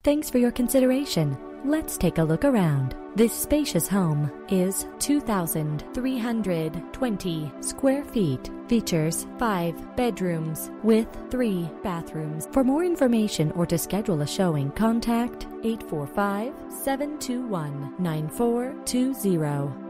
Thanks for your consideration. Let's take a look around. This spacious home is 2,320 square feet. Features 5 bedrooms with 3 bathrooms. For more information or to schedule a showing, contact 845-721-9420.